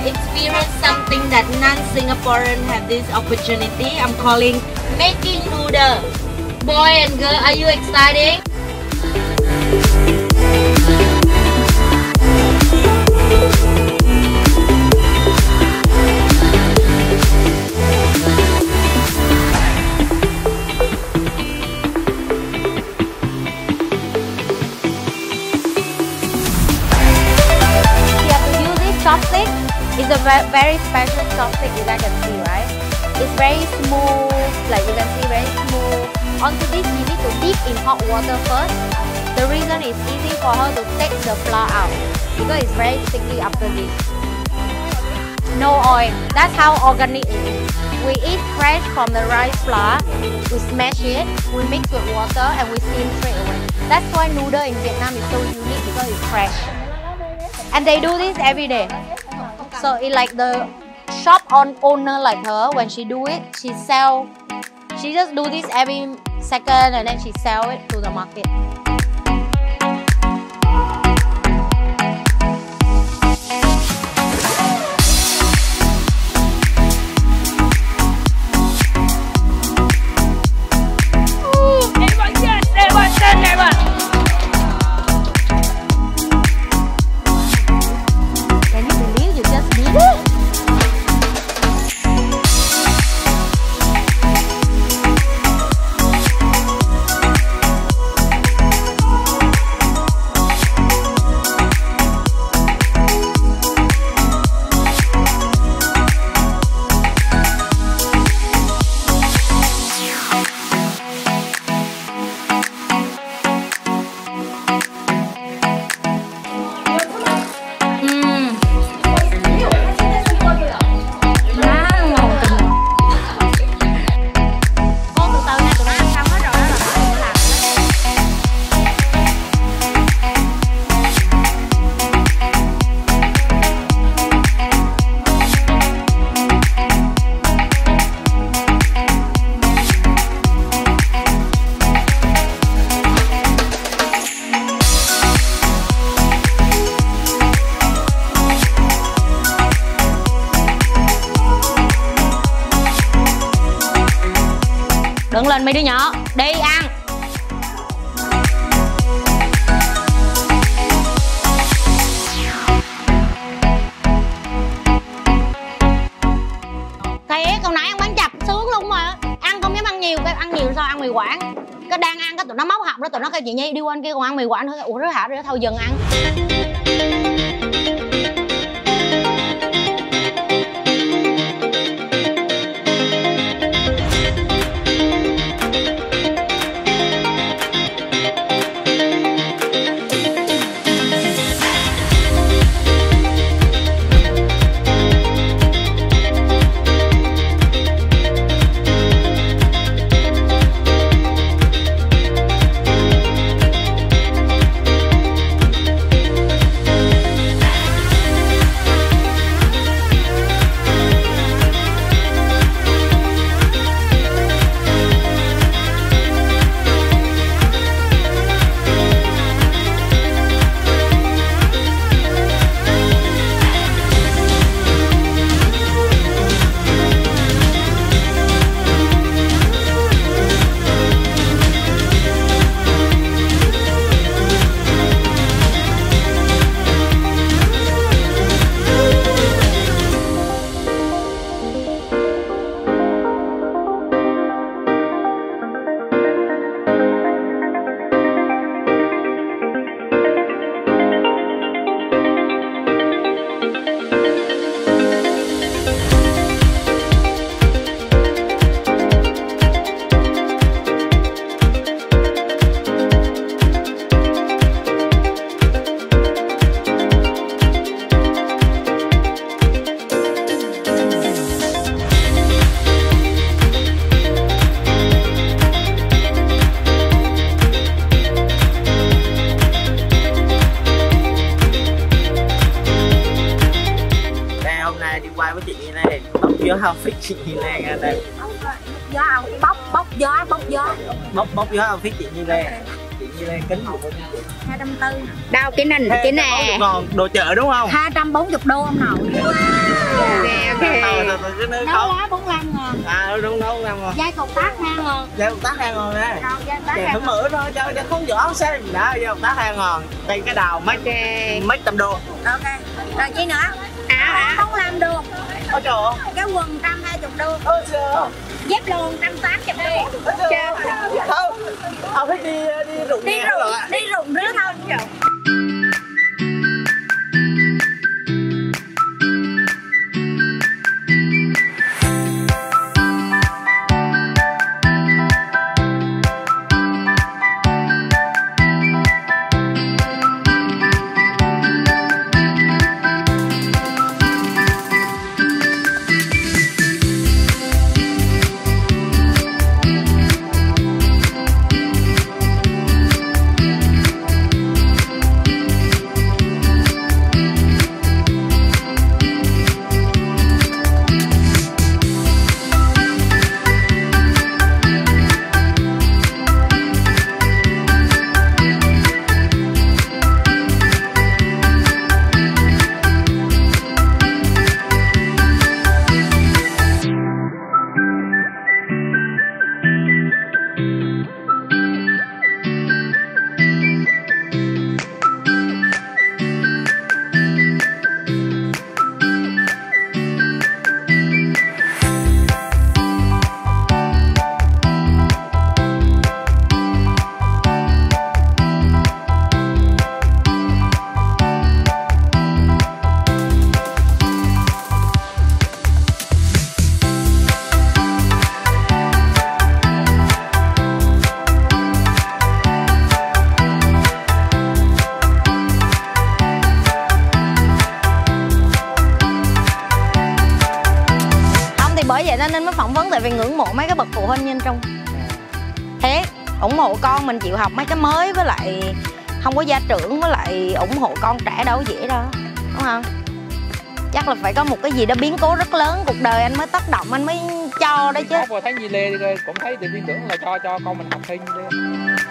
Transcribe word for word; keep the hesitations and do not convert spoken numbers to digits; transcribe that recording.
experience something that non-Singaporean have this opportunity. I'm calling making noodle. Boy and girl, are you excited? Chopstick is a very special chopstick, you guys can see, right? It's very smooth, like you can see, very smooth. Onto this, you need to dip in hot water first. The reason is easy for her to take the flour out because it's very sticky after this. No oil. That's how organic it is. We eat fresh from the rice flour. We smash it, we mix with water, and we steam straight away. That's why noodle in Vietnam is so unique because it's fresh. And they do this every day. So it's like the shop on owner like her, when she do it, she sell, she just do this every second and then she sell it to the market. Đứng lên mấy đứa nhỏ, đi ăn. Thiệt, còn nãy ăn bánh chập sướng luôn mà. Ăn không dám ăn nhiều, cái ăn nhiều sao ăn mì Quảng. Cái đang ăn cái tụi nó móc họng đó, tụi nó kêu chị Nhi đi qua anh kia còn ăn mì Quảng nữa. Ủa rứa hả, rứa thôi dừng ăn. gió outfit chị Nhi Lan anh đây. Gió bóc bóc gió bóc gió. Bóc bóc gió outfit chị Nhi Lan. Chị Nhi Lan kính bao nhiêu chị? hai trăm tư mươi. Đâu cái này cái này. Còn đồ chợ đúng không? hai trăm bốn mươi đô ông nội. Từ từ cái nước Nấu không. lá bốn lăm ngàn. À đúng đúng ngon ngon. Dai cục tác hai ngàn. Dai cục tác hai ngàn nè. Rồi dai tác Kèm hai thử mỡ thôi cho cho không vỏ xem đó, dai cục tác hai ngàn. Đây cái đào mấy mấy trăm đô. Ok. Rồi chi nữa? À bốn lăm đô. Ôi trời ơi. Cái quần trăm hai chục đô. Ôi trời ơi. Dép luôn trăm tám chục đô. Không. Ông phải đi đi rụng Đi rụng, đi rụng rứa thôi. Bởi vậy nên mới phỏng vấn, tại vì ngưỡng mộ mấy cái bậc phụ huynh như anh Trung. Thế ủng hộ con mình chịu học mấy cái mới, với lại không có gia trưởng, với lại ủng hộ con trẻ đâu dễ đâu, đúng không? Chắc là phải có một cái gì đó biến cố rất lớn cuộc đời anh mới tác động, anh mới cho đấy chứ. Có thấy Nhi Lê cũng thấy tự tin tưởng là cho cho con mình học thêm Nhi Lê.